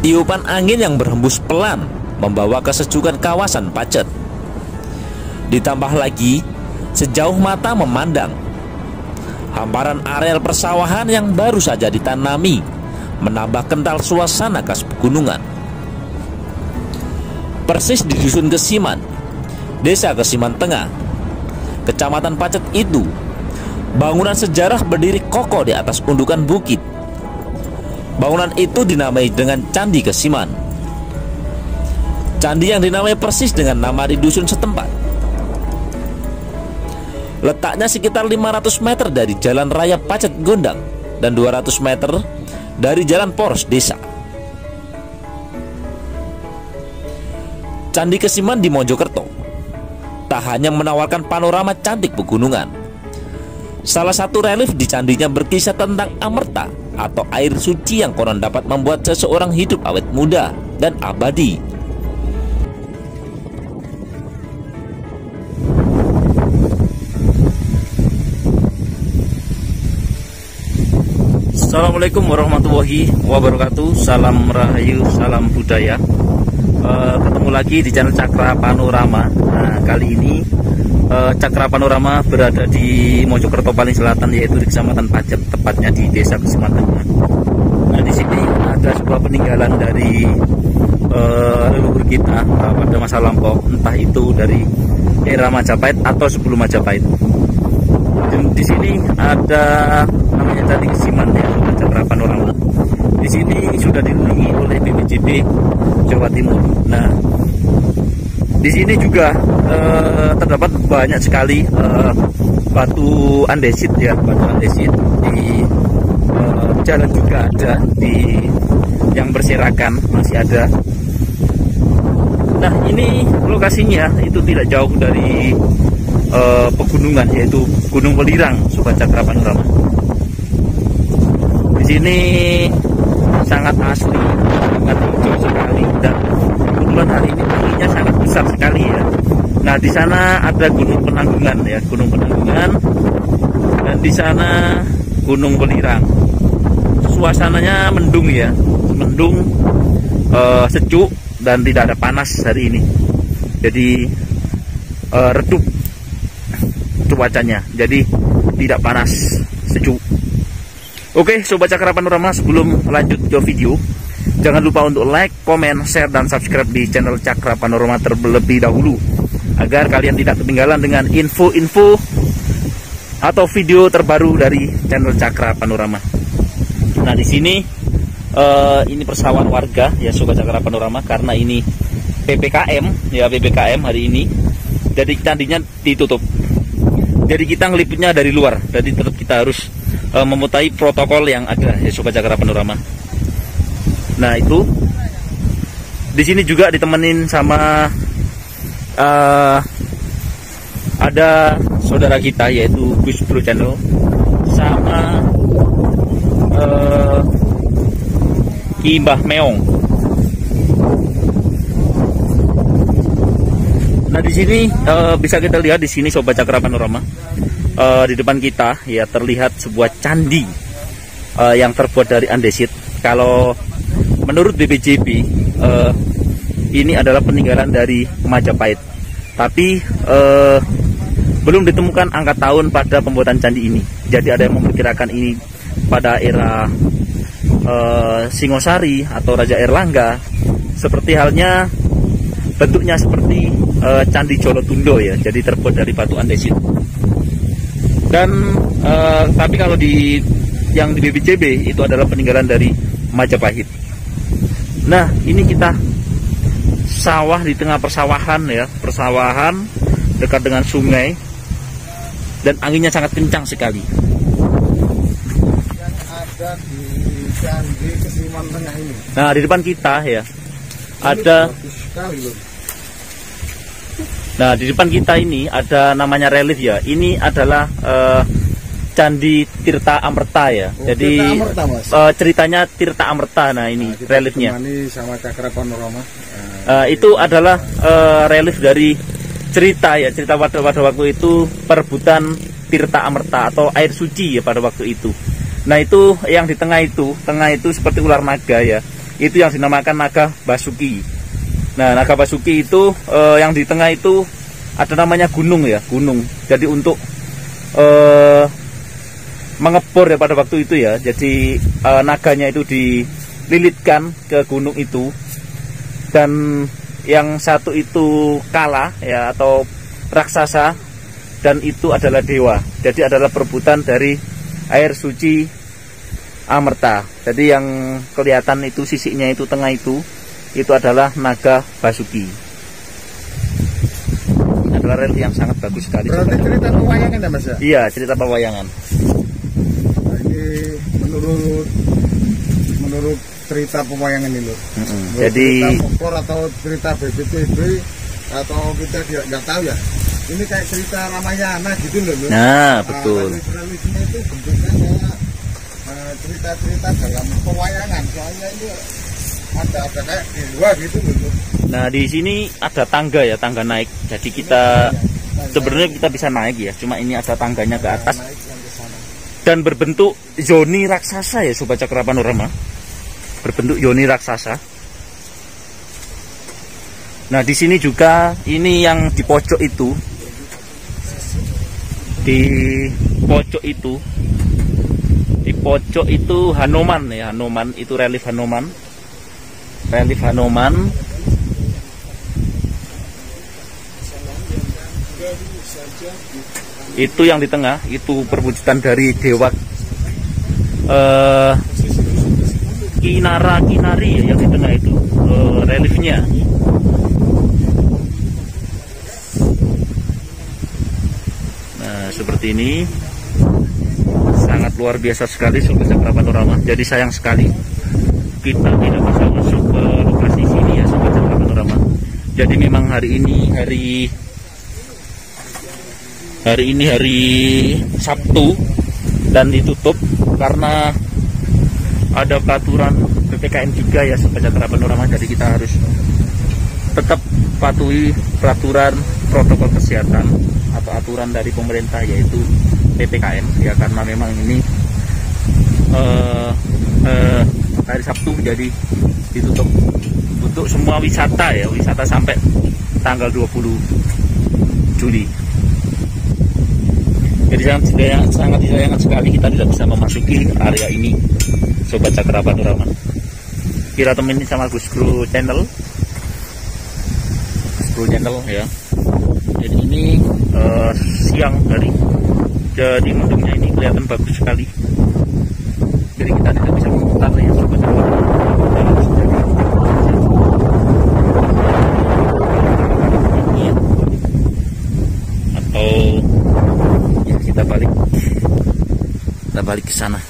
Tiupan angin yang berhembus pelan membawa kesejukan kawasan Pacet. Ditambah lagi, sejauh mata memandang, hamparan areal persawahan yang baru saja ditanami menambah kental suasana khas pegunungan. Persis di Dusun Kesiman, Desa Kesiman Tengah, Kecamatan Pacet itu, bangunan sejarah berdiri kokoh di atas undukan bukit. Bangunan itu dinamai dengan Candi Kesiman. Candi yang dinamai persis dengan nama di dusun setempat. Letaknya sekitar 500 meter dari Jalan Raya Pacet Gondang dan 200 meter dari Jalan Poros Desa. Candi Kesiman di Mojokerto tak hanya menawarkan panorama cantik pegunungan. Salah satu relief di candinya berkisah tentang amerta atau air suci yang konon dapat membuat seseorang hidup awet muda dan abadi. Assalamualaikum warahmatullahi wabarakatuh. Salam rahayu, salam budaya. Ketemu lagi di channel Cakra Panorama. Nah, kali ini Cakra Panorama berada di Mojokerto paling selatan, yaitu di Kecamatan Pacet, tepatnya di Desa Kesiman Tengah. Nah, di sini ada sebuah peninggalan dari leluhur kita pada masa lampau, entah itu dari era Majapahit atau sebelum Majapahit. Dan di sini ada namanya Candi Kesiman, ya, Cakra Panorama. Di sini sudah dilindungi oleh BPJB Jawa Timur. Nah, di sini juga terdapat banyak sekali batu andesit, ya, batu andesit di jalan juga ada, di yang berserakan masih ada. Nah, ini lokasinya itu tidak jauh dari pegunungan, yaitu Gunung Welirang, Sobat Cakra Panorama. Di sini sangat asli, sangat hijau sekali, dan kebetulan hari ini anginnya sangat besar sekali, ya. Nah, di sana ada Gunung Penanggungan, ya, Gunung Penanggungan, dan di sana Gunung Welirang. Suasananya mendung, ya, mendung, sejuk, dan tidak ada panas hari ini. Jadi redup cuacanya, jadi tidak panas, sejuk. Oke, Sobat Cakra Panorama, sebelum lanjut ke video, jangan lupa untuk like, komen, share, dan subscribe di channel Cakra Panorama terlebih dahulu, agar kalian tidak ketinggalan dengan info-info atau video terbaru dari channel Cakra Panorama. Nah, di sini ini persawahan warga, ya, Sobat Cakra Panorama, karena ini PPKM, ya, PPKM hari ini, jadi candinya ditutup. Jadi kita ngeliputnya dari luar, jadi tetap kita harus memutai protokol yang ada, ya, Sobat Cakra Panorama. Nah, itu di sini juga ditemenin sama ada saudara kita, yaitu Gus Bro Channel, sama Ki Mbah Meong. Nah, di sini bisa kita lihat di sini, Sobat Cakra Panorama, di depan kita, ya, terlihat sebuah candi yang terbuat dari andesit. Kalau menurut BPJB ini adalah peninggalan dari Majapahit, tapi belum ditemukan angka tahun pada pembuatan candi ini. Jadi ada yang memperkirakan ini pada era Singosari atau Raja Erlangga, seperti halnya bentuknya seperti Candi Jolotundo, ya, jadi terbuat dari batu andesit. Dan tapi kalau yang di BPJB itu adalah peninggalan dari Majapahit. Nah, ini kita sawah di tengah persawahan, ya, persawahan dekat dengan sungai, dan anginnya sangat kencang sekali. Yang ada di Candi Kesiman Tengah ini. Nah, di depan kita, ya, ada. Nah, di depan kita ini ada namanya relief, ya. Ini adalah Candi Tirta Amerta, ya. Jadi Tirta Amerta, Mas. Ceritanya Tirta Amerta. Nah, ini reliefnya. Sama Cakra Panorama. Itu adalah relief dari cerita, ya, cerita pada waktu itu perebutan Tirta Amerta atau air suci, ya, pada waktu itu. Nah, itu yang di tengah itu seperti ular naga, ya. itu yang dinamakan naga Basuki. Nah, naga Basuki itu yang di tengah itu ada namanya gunung ya, gunung. Jadi untuk mengebor ya pada waktu itu ya. Jadi naganya itu dililitkan ke gunung itu, dan yang satu itu kala ya atau raksasa, dan itu adalah dewa. Jadi adalah perebutan dari air suci Amerta. Jadi yang kelihatan itu sisiknya itu tengah itu adalah naga Basuki. Adalah relief yang sangat bagus sekali. Berarti cerita pewayangan ya Mas ya? Iya, cerita pewayangan. Ini menurut cerita pewayangan ini loh. Jadi cerita folklore atau cerita BBTB atau kita nggak tahu ya. Ini kayak cerita Ramayana gitu loh. Nah, betul. Reliefnya itu bentuknya kayak cerita-cerita dalam pewayangan. Soalnya ini ada kayak di luar gitu loh. Nah, di sini ada tangga ya, tangga naik. Jadi kita sebenarnya kita bisa naik ya, cuma ini ada tangganya ke atas. Dan berbentuk yoni raksasa ya Sobat Cakra Panorama. Berbentuk yoni raksasa. Nah, di sini juga ini yang di pojok itu. Di pojok itu Hanoman ya, Hanoman itu relief Hanoman. Relief Hanoman. Itu yang di tengah itu perwujudan dari dewa Kinari ya, yang di tengah itu reliefnya. Nah, seperti ini sangat luar biasa sekali Sobat Cakra Panorama. Jadi sayang sekali kita tidak bisa masuk ke lokasi sini ya Sobat Cakra Panorama. Jadi memang hari ini hari Sabtu dan ditutup karena ada peraturan PPKM juga ya Sobat Cakra Panorama. Jadi kita harus tetap patuhi peraturan protokol kesehatan atau aturan dari pemerintah, yaitu PPKM ya, karena memang ini hari Sabtu jadi ditutup untuk semua wisata ya, wisata sampai tanggal 20 Juli. Jadi sangat disayangkan sekali kita tidak bisa memasuki area ini Sobat Cakra Panorama. Kita temenin sama Gus Guru Channel ya. Jadi ini siang hari, jadi mendungnya ini kelihatan bagus sekali. Jadi kita tidak bisa memutar ya Sobat Cakra atau ya kita balik ke sana.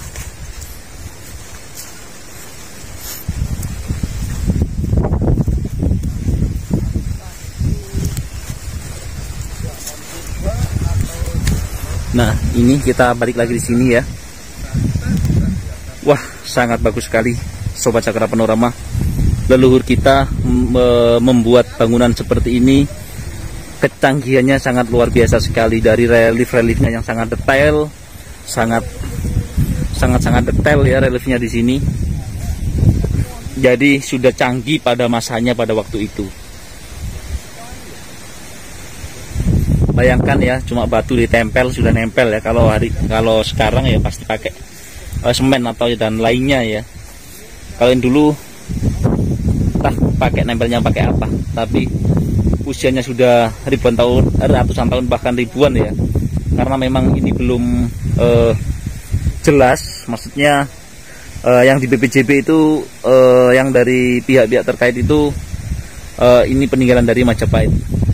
Nah, ini kita balik lagi di sini ya. Wah, sangat bagus sekali Sobat Cakra Panorama. Leluhur kita membuat bangunan seperti ini. Kecanggihannya sangat luar biasa sekali, dari relief-reliefnya yang sangat detail, sangat detail ya reliefnya di sini. Jadi sudah canggih pada masanya pada waktu itu. Bayangkan ya, cuma batu ditempel sudah nempel ya. Kalau sekarang ya pasti pakai semen atau dan lainnya ya. Kalau yang dulu entah pakai nempelnya pakai apa, tapi usianya sudah ribuan tahun, ratusan tahun, bahkan ribuan ya. Karena memang ini belum jelas, maksudnya yang di BPJB itu yang dari pihak-pihak terkait itu ini peninggalan dari Majapahit.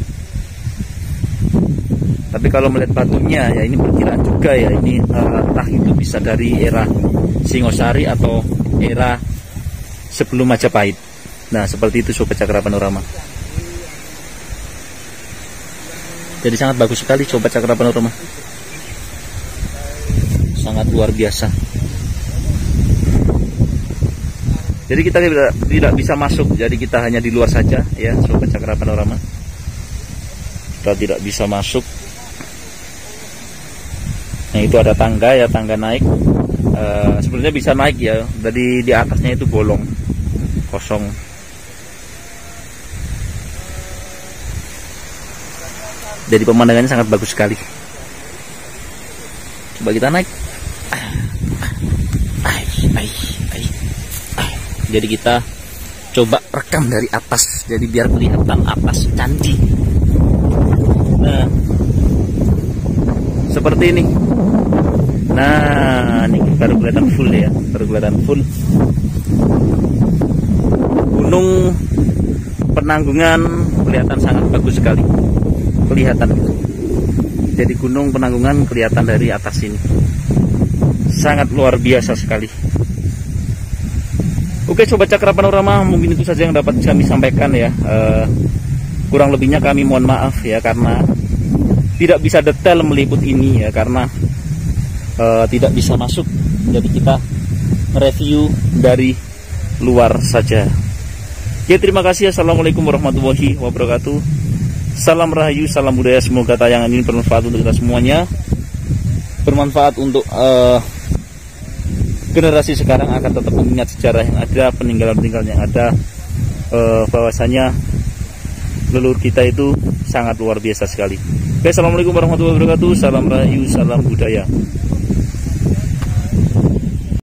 Tapi kalau melihat batunya ya ini perkiraan juga ya, ini entah itu bisa dari era Singosari atau era sebelum Majapahit. Nah, seperti itu Sobat Cakra Panorama. Jadi sangat bagus sekali Sobat Cakra Panorama. Sangat luar biasa. Jadi kita tidak bisa masuk, jadi kita hanya di luar saja ya Sobat Cakra Panorama. Kita tidak bisa masuk. Nah, itu ada tangga ya, tangga naik. Sebenarnya bisa naik ya, dari di atasnya itu bolong kosong. Jadi pemandangannya sangat bagus sekali. Coba kita naik. Jadi kita coba rekam dari atas, jadi biar kelihatan atas candi. Nah, seperti ini. Nah, ini baru kelihatan full ya, baru kelihatan full. Gunung Penanggungan kelihatan sangat bagus sekali, kelihatan. Jadi Gunung Penanggungan kelihatan dari atas ini, sangat luar biasa sekali. Oke Sobat Cakra Panorama, mungkin itu saja yang dapat kami sampaikan ya. Kurang lebihnya kami mohon maaf ya, karena tidak bisa detail meliput ini ya, karena tidak bisa masuk. Jadi kita review dari luar saja. Ya, terima kasih. Assalamualaikum warahmatullahi wabarakatuh. Salam rahayu, salam budaya. Semoga tayangan ini bermanfaat untuk kita semuanya, bermanfaat untuk generasi sekarang akan tetap mengingat sejarah yang ada, peninggalan-peninggalan yang ada, bahwasanya leluhur kita itu sangat luar biasa sekali. Oke, assalamualaikum warahmatullahi wabarakatuh. Salam rahayu, salam budaya.